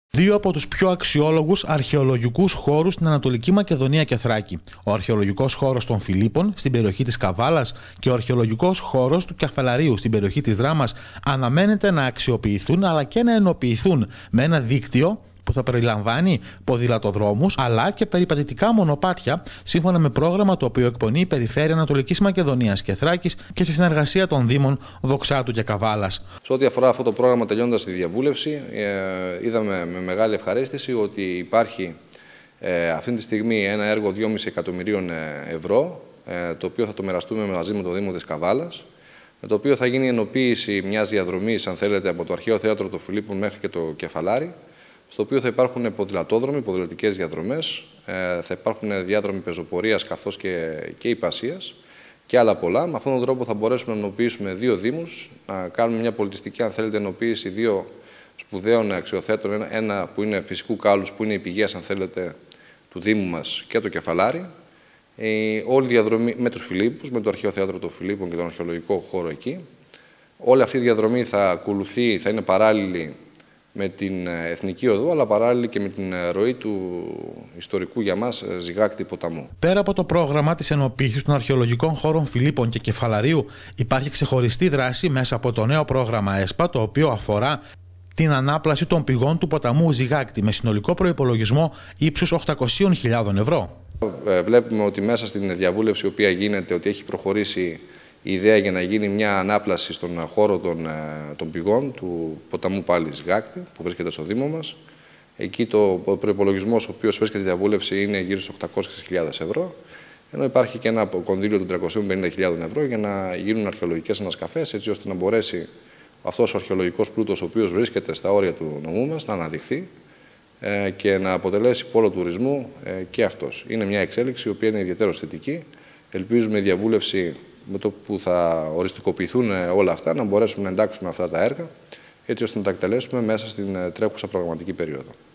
Δύο από τους πιο αξιόλογους αρχαιολογικούς χώρους στην Ανατολική Μακεδονία και Θράκη. Ο αρχαιολογικός χώρος των Φιλίππων στην περιοχή της Καβάλας και ο αρχαιολογικός χώρος του Κεφαλαρίου στην περιοχή της Δράμας αναμένεται να αξιοποιηθούν αλλά και να ενοποιηθούν με ένα δίκτυο που θα περιλαμβάνει ποδηλατοδρόμους αλλά και περιπατητικά μονοπάτια, σύμφωνα με πρόγραμμα το οποίο εκπονεί η Περιφέρεια Ανατολικής Μακεδονίας και Θράκης και στη συνεργασία των Δήμων Δοξάτου και Καβάλας. Σε ό,τι αφορά αυτό το πρόγραμμα, τελειώνοντας τη διαβούλευση, είδαμε με μεγάλη ευχαρίστηση ότι υπάρχει αυτή τη στιγμή ένα έργο 2,5 εκατομμυρίων ευρώ, το οποίο θα το μοιραστούμε μαζί με το Δήμο της Καβάλας, με το οποίο θα γίνει η ενοποίηση μιας διαδρομής, αν θέλετε, από το Αρχαίο Θέατρο των Φιλίππων μέχρι και το Κεφαλάρι, στο οποίο θα υπάρχουν ποδηλατόδρομοι, ποδηλατικές διαδρομές, θα υπάρχουν διάδρομοι πεζοπορίας καθώς και υπασίας και άλλα πολλά. Με αυτόν τον τρόπο θα μπορέσουμε να ενοποιήσουμε δύο δήμους, να κάνουμε μια πολιτιστική, αν θέλετε, ενοποίηση δύο σπουδαίων αξιοθέτων, ένα που είναι φυσικού κάλους, που είναι η πηγές, αν θέλετε, του Δήμου μας και το Κεφαλάρι. Όλη η διαδρομή με τους Φιλίππους, με το Αρχαίο Θέατρο των Φιλίππων και τον αρχαιολογικό χώρο εκεί. Όλη αυτή η διαδρομή θα ακολουθεί, θα είναι παράλληλη με την Εθνική Οδό, αλλά παράλληλη και με την ροή του ιστορικού για μας Ζυγάκτη ποταμού. Πέρα από το πρόγραμμα της ενοποίησης των αρχαιολογικών χώρων Φιλίππων και Κεφαλαρίου, υπάρχει ξεχωριστή δράση μέσα από το νέο πρόγραμμα ΕΣΠΑ, το οποίο αφορά την ανάπλαση των πηγών του ποταμού Ζυγάκτη, με συνολικό προϋπολογισμό ύψους 800.000 ευρώ. Βλέπουμε ότι μέσα στην διαβούλευση η οποία γίνεται, ότι έχει προχωρήσει η ιδέα για να γίνει μια ανάπλαση στον χώρο των πηγών του ποταμού πάλι Ζυγάκτη, που βρίσκεται στο Δήμο μας. Εκεί ο προϋπολογισμός ο οποίος βρίσκεται στη διαβούλευση είναι γύρω στους 800.000 ευρώ, ενώ υπάρχει και ένα κονδύλιο των 350.000 ευρώ για να γίνουν αρχαιολογικές ανασκαφές, έτσι ώστε να μπορέσει αυτός ο αρχαιολογικός πλούτος, ο οποίος βρίσκεται στα όρια του νομού μας, να αναδειχθεί και να αποτελέσει πόλο τουρισμού και αυτός. Είναι μια εξέλιξη η οποία είναι ιδιαίτερα θετική. Ελπίζουμε η διαβούλευση, με το που θα οριστικοποιηθούν όλα αυτά, να μπορέσουμε να εντάξουμε αυτά τα έργα, έτσι ώστε να τα εκτελέσουμε μέσα στην τρέχουσα προγραμματική περίοδο.